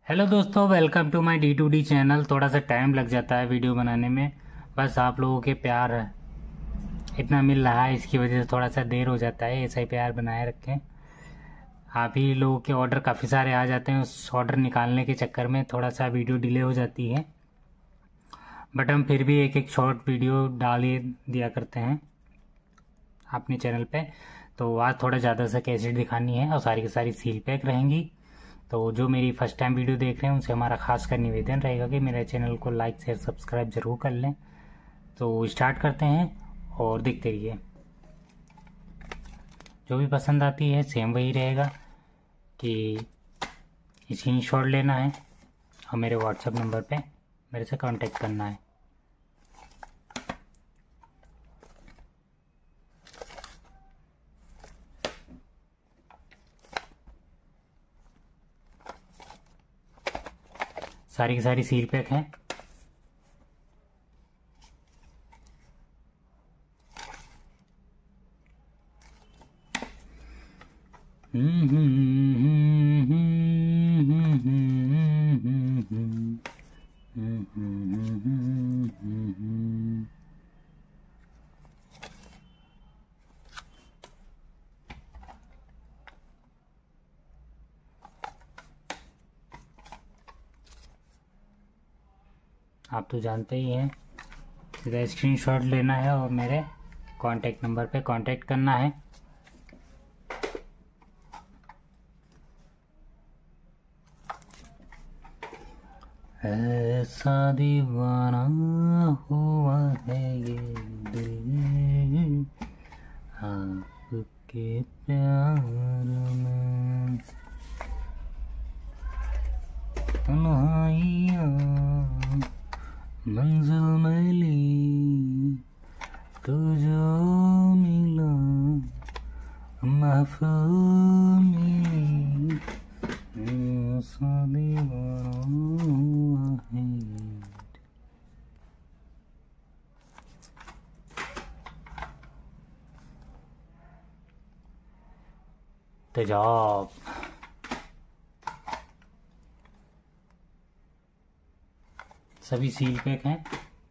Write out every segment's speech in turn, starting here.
Hello दोस्तों, welcome to my D2D channel. थोड़ा सा टाइम लग जाता है वीडियो बनाने में, बस आप लोगों के प्यार इतना मिल रहा है, इसकी वजह से थोड़ा सा देर हो जाता है। ऐसा ही प्यार बनाए रखें। आप ही लोगों के ऑर्डर काफ़ी सारे आ जाते हैं, उस ऑर्डर निकालने के चक्कर में थोड़ा सा वीडियो डिले हो जाती है, बट हम फिर भी एक एक शॉर्ट वीडियो डाल ही दिया करते हैं अपने चैनल पे। तो आज थोड़ा ज़्यादा सा कैसेट दिखानी है और सारी की सारी सील पैक रहेंगी। तो जो मेरी फर्स्ट टाइम वीडियो देख रहे हैं उनसे हमारा खास कर निवेदन रहेगा कि मेरे चैनल को लाइक शेयर सब्सक्राइब ज़रूर कर लें। तो स्टार्ट करते हैं और देखते रहिए। जो भी पसंद आती है सेम वही रहेगा कि स्क्रीनशॉट लेना है और मेरे व्हाट्सएप नंबर पे मेरे से कांटेक्ट करना है। सारी की सारी सील पैक हैं। आप तो जानते ही हैं, सीधा स्क्रीनशॉट लेना है और मेरे कांटेक्ट नंबर पे कांटेक्ट करना है। ऐसा दीवाना हुआ है ये दिल आपके प्यार में, तन्हाइयाँ मंजिल में ली तो जो मिला महफिल मिली, ऐसा दीवाना हुआ है। तेजाब सभी सील पैक हैं।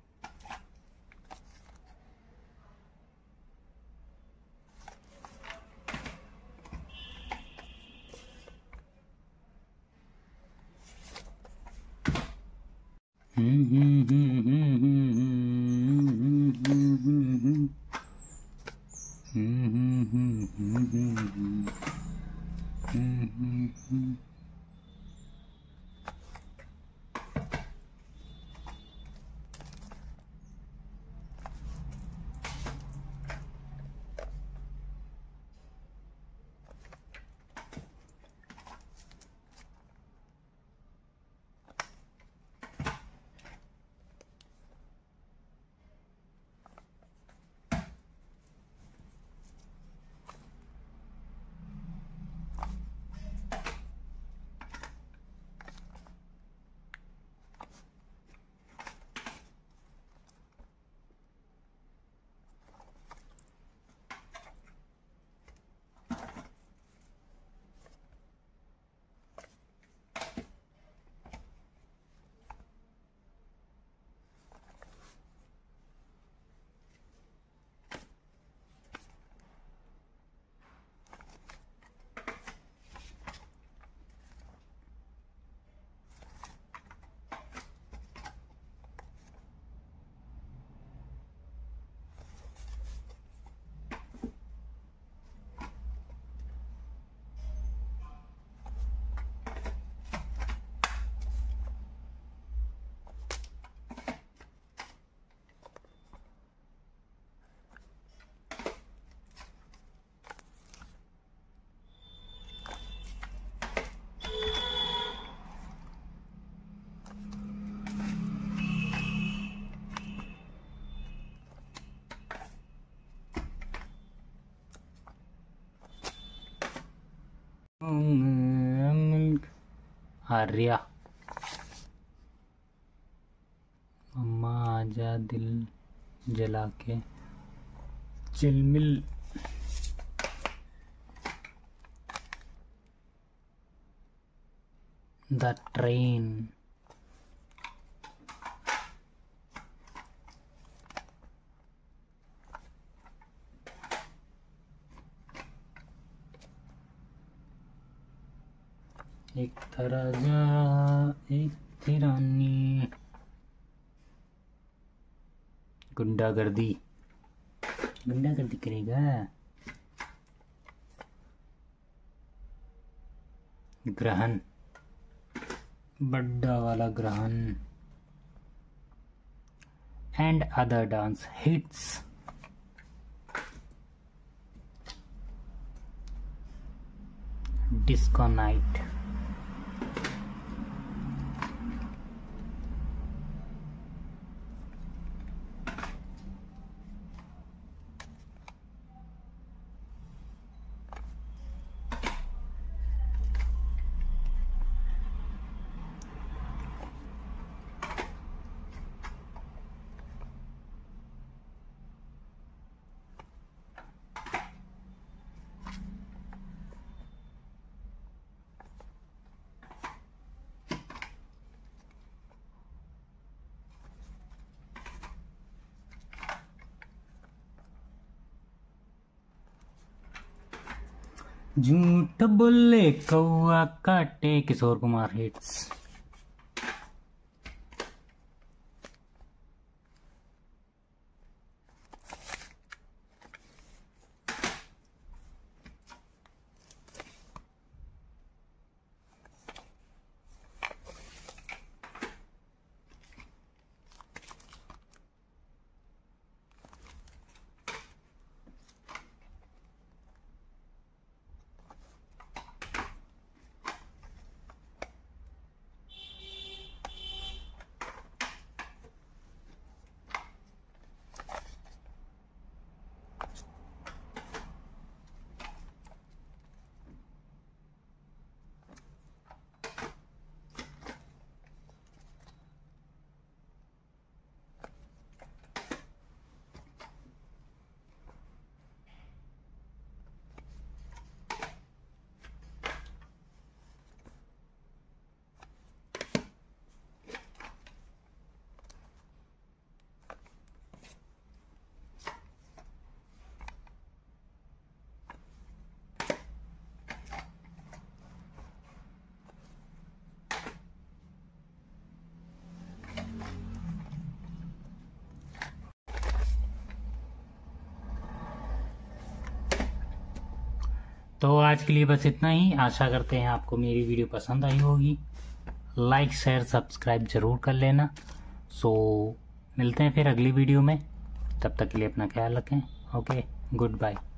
आर्या अम्मा आजा दिल जला के चिलमिल। The train. एक था राजा एक थी रानी। गुंडागर्दी गुंडागर्दी करेगा। ग्रहण, बड़ा वाला ग्रहण। And other dance hits. Disco night. झूठ बोले कौआ काटे। किशोर कुमार हिट्स। तो आज के लिए बस इतना ही। आशा करते हैं आपको मेरी वीडियो पसंद आई होगी। लाइक शेयर सब्सक्राइब जरूर कर लेना। सो मिलते हैं फिर अगली वीडियो में। तब तक के लिए अपना ख्याल रखें। Okay, good bye.